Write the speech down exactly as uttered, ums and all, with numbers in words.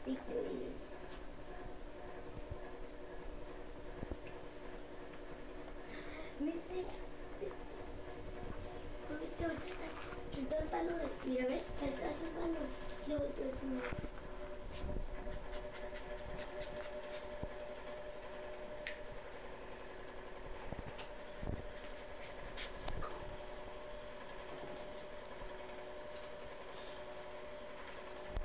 Victory. ¿Viste? ¿Viste? Quitó el palo. Mira, ¿ves? Atrás el palo. Luego te